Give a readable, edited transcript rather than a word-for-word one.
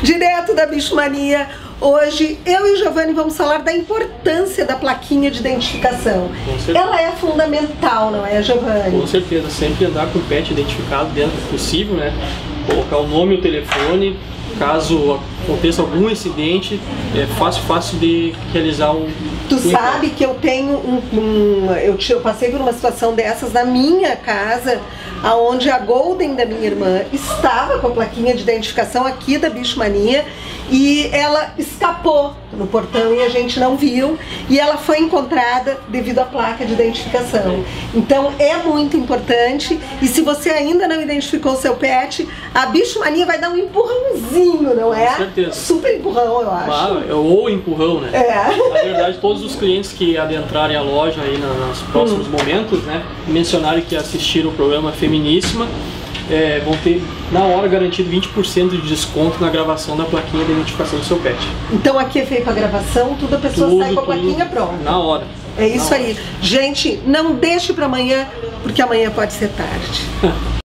Direto da Bicho Mania. Hoje eu e o Giovanni vamos falar da importância da plaquinha de identificação. Ela é fundamental, não é, Giovanni? Com certeza, sempre andar com o pet identificado dentro do possível, né? Colocar o nome e o telefone, caso aconteça algum incidente, é fácil de realizar um... Tu sabe que eu tenho eu passei por uma situação dessas na minha casa, aonde a Golden da minha irmã estava com a plaquinha de identificação aqui da Bicho Mania e ela escapou no portão e a gente não viu, e ela foi encontrada devido à placa de identificação. Então é muito importante, e se você ainda não identificou seu pet, a Bicho Mania vai dar um empurrãozinho, não é? Com certeza. Super empurrão, eu acho. Ou empurrão, né? É. Na verdade, todos os clientes que adentrarem a loja aí nos próximos momentos, né, mencionarem que assistiram o programa Feminíssima, vão ter na hora garantido 20% de desconto na gravação da plaquinha de identificação do seu pet. Então aqui é feita a gravação, a pessoa sai com a plaquinha pronta. Na hora. É isso aí. Gente, não deixe para amanhã, porque amanhã pode ser tarde.